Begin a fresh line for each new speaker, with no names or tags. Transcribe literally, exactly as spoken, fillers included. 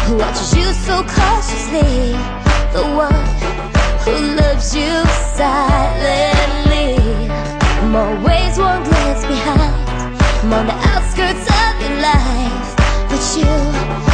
watches you so cautiously, the one who loves you silently. I'm always one glance behind, I'm on the outskirts of your life, but you